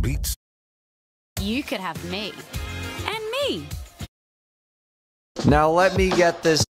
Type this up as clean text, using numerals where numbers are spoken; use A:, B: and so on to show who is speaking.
A: beats.
B: You could have me. And me.
C: Now let me get this